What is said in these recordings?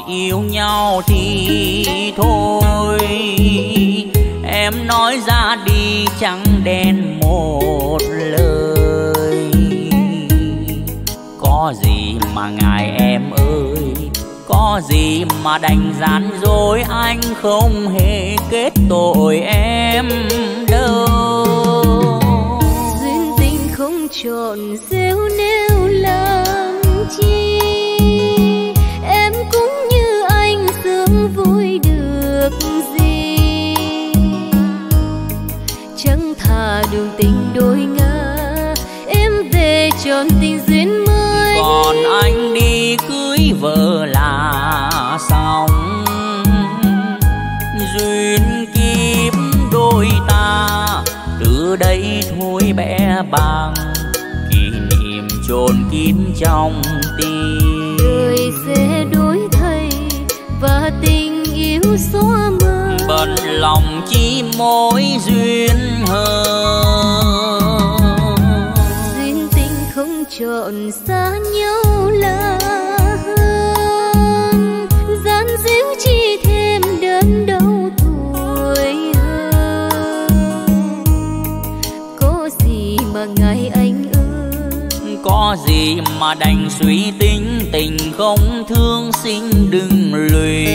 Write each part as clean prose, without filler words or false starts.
yêu nhau thì thôi. Em nói ra đi trắng đen một lời. Có gì mà ngại em ơi, có gì mà đành gian dối, anh không hề kết tội em đâu. Duyên tình không trọn rêu nêu làm chi, em cũng như anh sướng vui được gì. Chẳng thà đường tình đôi ngã, em về tròn tình duyên mới. Còn anh đi cưới vợ là xong, duyên kiếp đôi ta từ đây thôi bé bàng. Kỷ niệm chôn kín trong tim, đời sẽ đổi thay và tình yêu xóa mờ. bận lòng chỉ mối duyên hờ. Duyên tình không chọn xa nhau là hơn, gian díu chỉ thêm đớn đau tuổi hơn. Có gì mà ngại anh ơi, có gì mà đành suy tính, tình không thương xin đừng lụy.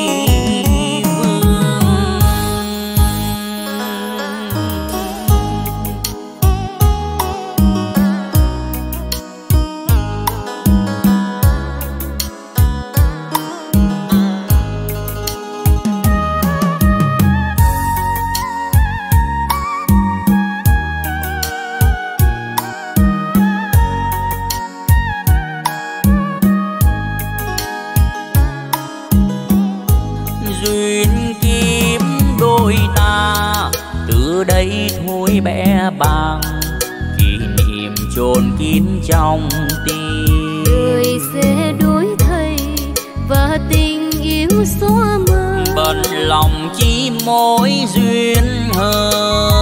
Đây thôi bé bàng, kỷ niệm chôn kín trong tim. đời sẽ đổi thay và tình yêu xóa mờ. Bận lòng chỉ mối duyên hờ.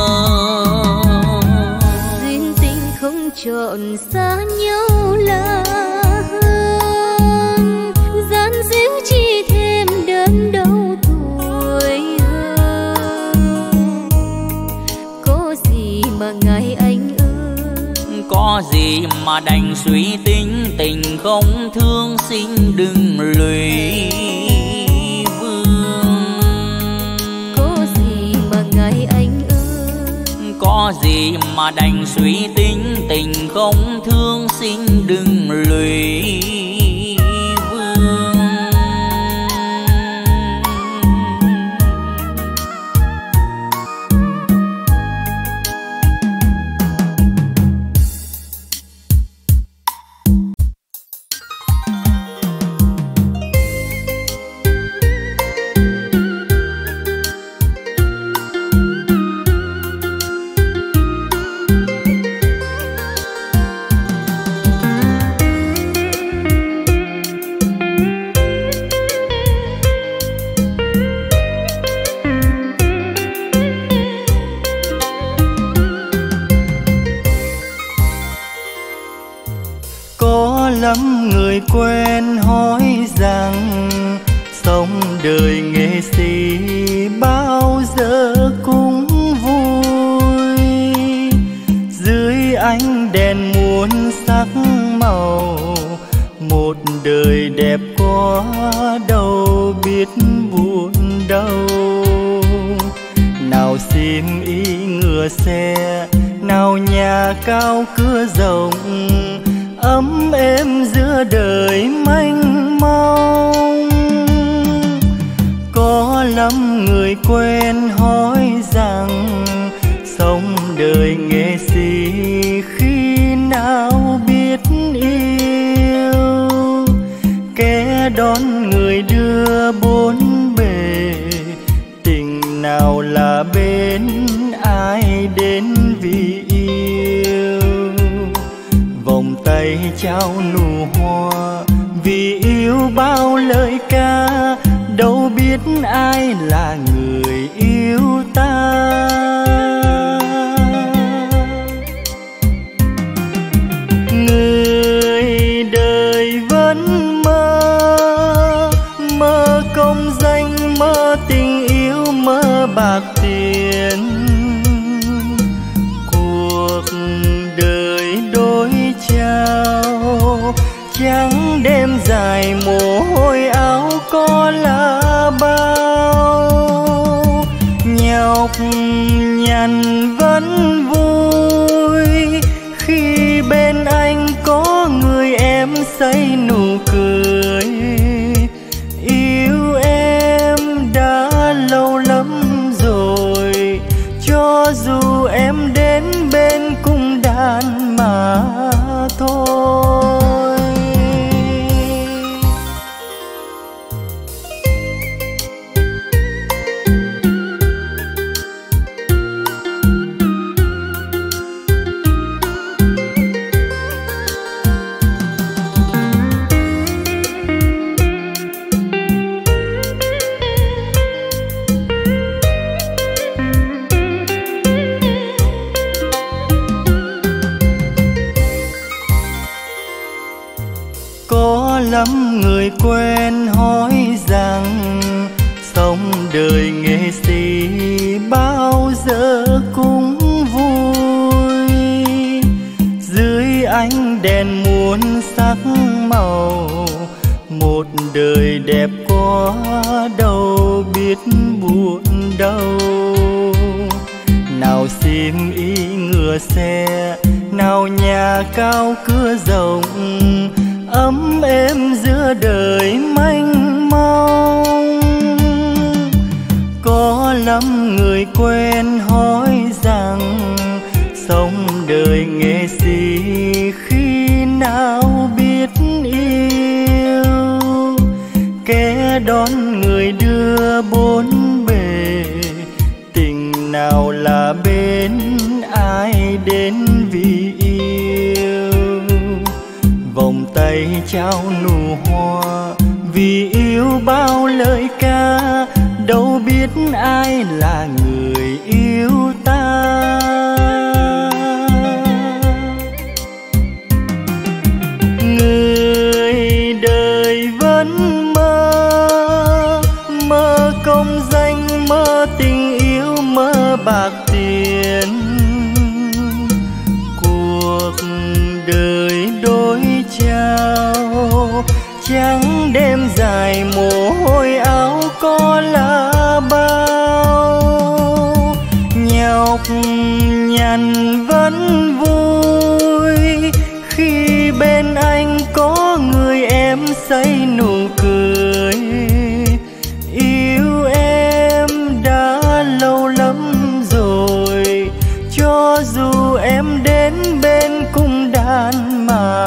Duyên tình không chọn xa nhau là hơn, gian díu chỉ thêm đớn đau tuổi hơn. Có gì mà ngại anh ơi, có gì mà đành suy tính, tình không thương xin đừng lụy vương. Có gì mà ngại anh ơi, có gì mà đành suy tính, tình không thương xin đừng lụy vương. Lắm người quen hỏi rằng sống đời nghệ sĩ bao giờ cũng vui. Dưới ánh đèn muôn sắc màu, một đời đẹp quá đâu biết buồn đâu. Nào xiêm y ngựa xe, nào nhà cao cửa rộng, ấm êm giữa đời mênh mông. Có lắm người quen hỏi rằng sống đời nghệ sĩ khi nào biết yêu. Kẻ đón người đưa bốn bề, tình nào là bên ai đến vì yêu. Vòng tay trao nụ hoa vì yêu bao lời ca, đâu biết ai là người yêu ta. Người đời vẫn mơ bạc tiền. Cuộc đời đôi trao trắng đêm dài mồ hôi áo có là bao. Nhọc nhằn vẫn vui khi bên anh có người em say nụ cười. Yêu em đã lâu lắm rồi, cho dù em đến bên cung đàn mà thôi. Có lắm người quen hỏi rằng sống đời nghệ sĩ bao giờ cũng vui. Dưới ánh đèn muôn sắc màu, một đời đẹp quá đâu biết buồn đâu. Nào sim y ngựa xe, nào nhà cao cửa rộng, ấm êm giữa đời mênh mông. Có lắm người quen hỏi rằng sống đời nghệ sĩ khi nào biết yêu. Kẻ đón người đưa bốn bề, tình nào là bên ai đến vì yêu. Vòng tay trao nụ hoa vì yêu bao lời ca, đâu biết ai là người yêu ta. Người đời vẫn mơ, mơ công danh, mơ tình yêu, mơ bạc tiền. Cuộc đời đôi trao trắng đêm dài mồ hôi áo có là bao. Nhọc nhằn vẫn vui khi bên anh có người em say nụ cười. Yêu em đã lâu lắm rồi, cho dù em đến bên cung đàn mà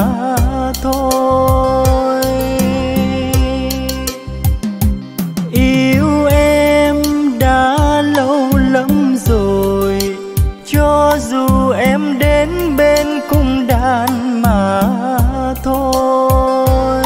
thôi. Yêu em đã lâu lắm rồi, cho dù em đến bên cung đàn mà thôi.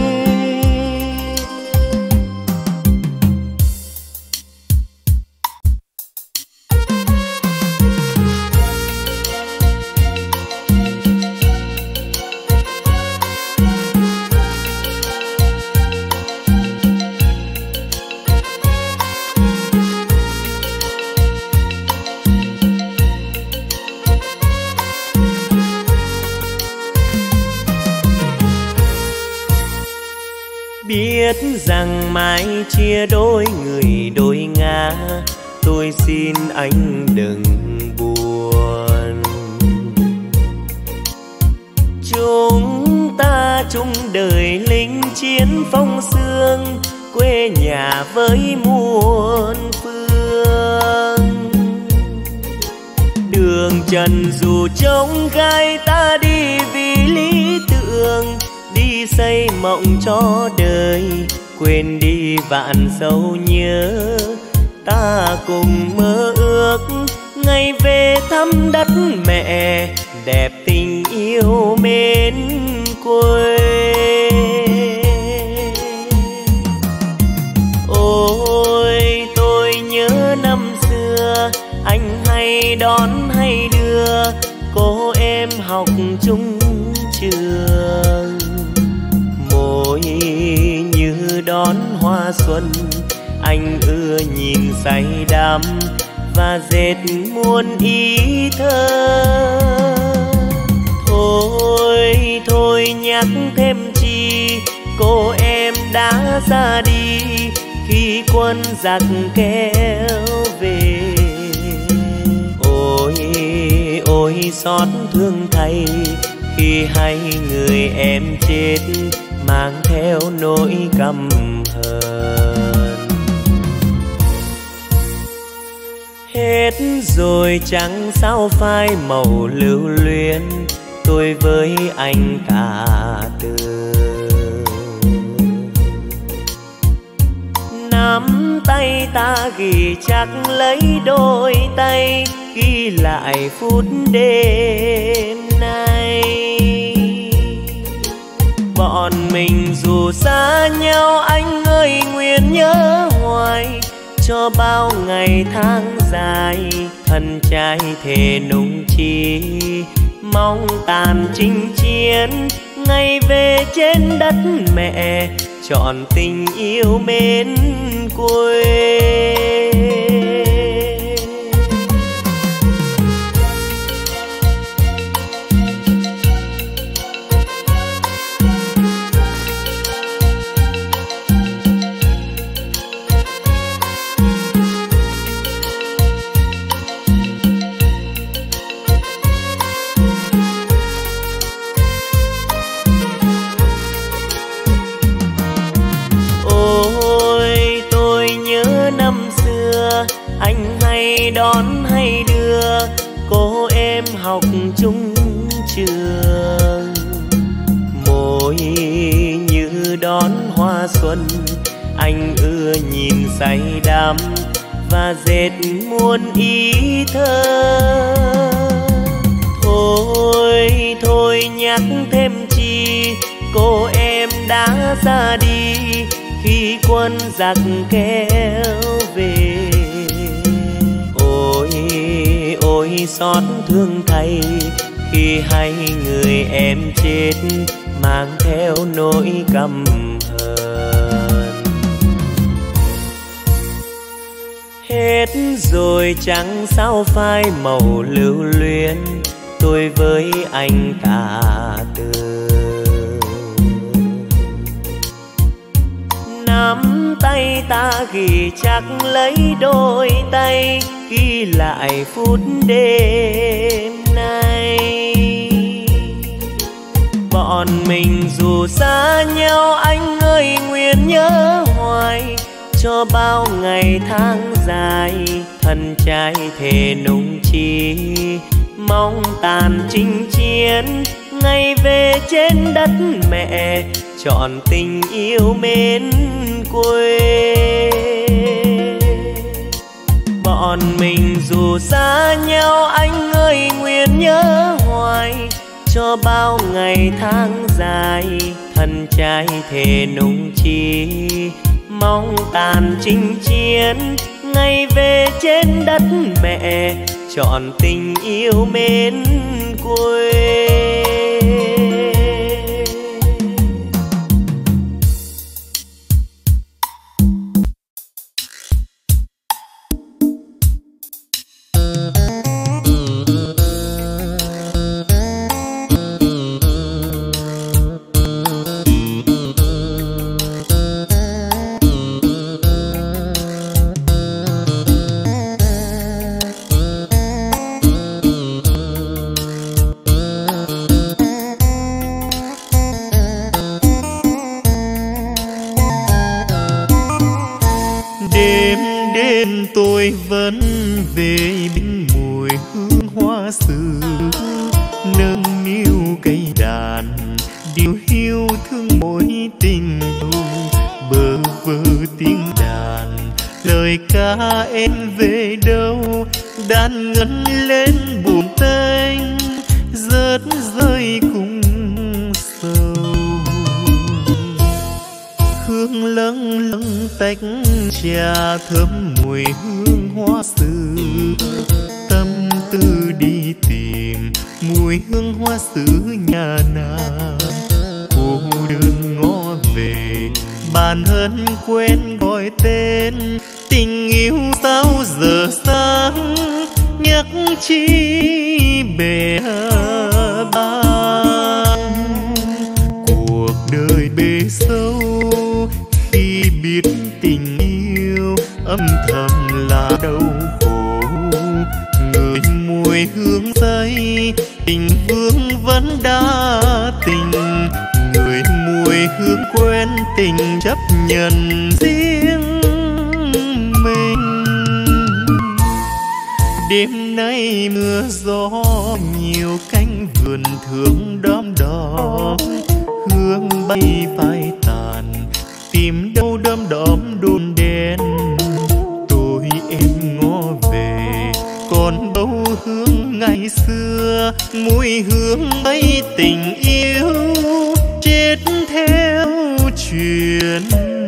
Biết rằng mai chia đôi người đôi ngã, tôi xin anh đừng buồn. Chúng ta chung đời lính chiến phong sương, quê nhà với muôn phương. Đường trần dù trông gai, ta đi vì lý tưởng, đi xây mộng cho đời, quên đi vạn sầu nhớ. Ta cùng mơ ước ngày về thăm đất mẹ, đẹp tình yêu mến quê. Ôi tôi nhớ năm xưa, anh hay đón hay đưa cô em học chung trường. Môi như đón hoa xuân, anh ưa nhìn say đắm và dệt muôn ý thơ. Thôi nhắc thêm chi, cô em đã ra đi khi quân giặc kéo về. Ôi xót thương thay khi hay người em chết mang theo nỗi căm hờn. Hết rồi chẳng sao phai màu lưu luyến, tôi với anh cả từ. Nắm tay ta ghi chắc lấy đôi tay, ghi lại phút đêm nay. Bọn mình dù xa nhau anh ơi nguyện nhớ hoài, cho bao ngày tháng dài thân trai thề nung chi. Mong tàn chinh chiến ngày về trên đất mẹ, trọn tình yêu mến quê. Anh hay đón hay đưa cô em học chung trường. Môi như đón hoa xuân, anh ưa nhìn say đắm và dệt muôn ý thơ. Thôi nhắc thêm chi, cô em đã ra đi khi quân giặc kéo về. Ôi xót thương thay khi hay người em chết mang theo nỗi căm hờn. Hết rồi chẳng sao phai màu lưu luyến, tôi với anh cả từ. Nắm tay ta ghi chắc lấy đôi tay, ghi lại phút đêm nay. Bọn mình dù xa nhau anh ơi nguyện nhớ hoài, cho bao ngày tháng dài thân trai thề nung chi. Mong tàn chinh chiến ngày về trên đất mẹ, trọn tình yêu mến quê. Bọn mình dù xa nhau anh ơi nguyện nhớ hoài, cho bao ngày tháng dài thân trai thề nung chi. Mong tàn chinh chiến ngày về trên đất mẹ, trọn tình yêu mến quê. Tôi vẫn về bên mùi hương hoa xưa, nâng niu cây đàn điều hiu thương mối tình thù. Bơ vơ tiếng đàn lời ca em về đâu, đàn ngân lên buồn tênh rớt rơi cùng sầu. Hương lâng lâng tách trà thơm mùi hương hoa xưa, tâm tư đi tìm mùi hương hoa xứ nhà nàng. Cô đơn ngó về bản thân quên gọi tên. Tình yêu sao giờ sáng nhắc chi bể bàng. Cuộc đời bể sâu khi biết tình yêu âm thầm là đau khổ. Người mùi hương say tình vương vẫn đã tình. Người mùi hương quên tình chấp nhận riêng mình. Đêm nay mưa gió nhiều cánh vườn thương đom đóm. Hương bay phai tàn tìm đâu đom đóm đun đèn. Tôi em ngó về còn đâu hương ngày xưa. Mùi hương bay tình yêu chết theo truyền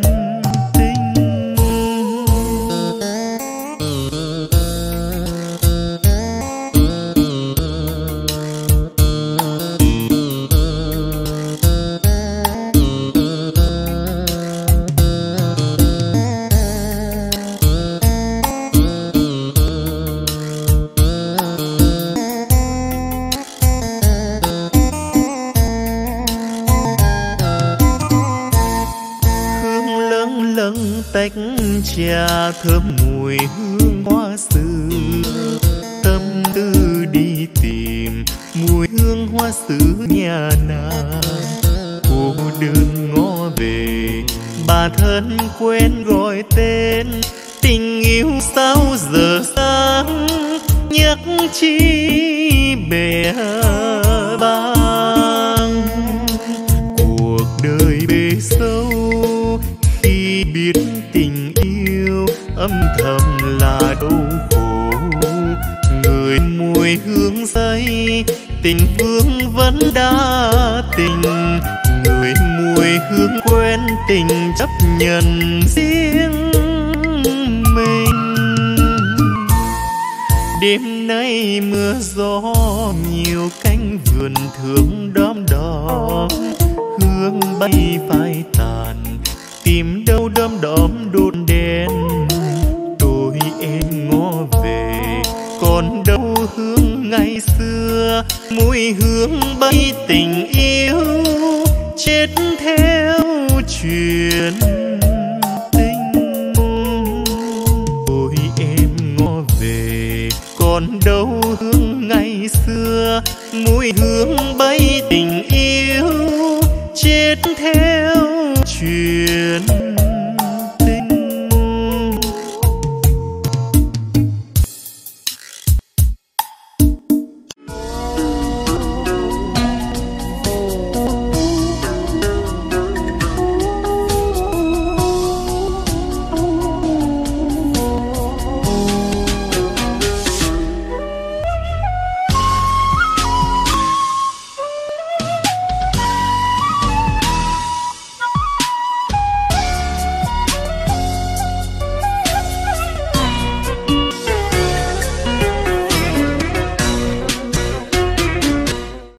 tách trà thơm mùi hương hoa xưa. Tâm tư đi tìm mùi hương hoa xứ nhà nàng. Cô đơn ngó về bà thân quên gọi tên. Tình yêu sao giờ sáng nhắc chi bể bàng. Cuộc đời bể sâu khi biết tình yêu âm thầm là đau khổ. Người mùi hương say tình vương vẫn đã tình. Người mùi hương quên tình chấp nhận riêng mình. Đêm nay mưa gió nhiều cánh vườn thương đom đóm. Hương bay phai tàn tìm đâu đom đóm đun đèn. Tôi em ngó về còn đâu hương ngày xưa. Mùi hương bay tình yêu chết theo truyền tình. Tôi em ngó về còn đâu hương ngày xưa. Mùi